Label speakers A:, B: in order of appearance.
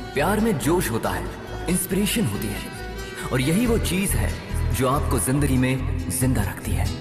A: प्यार में जोश होता है, इंस्पिरेशन होती है, और यही वो चीज है जो आपको जिंदगी में जिंदा रखती है।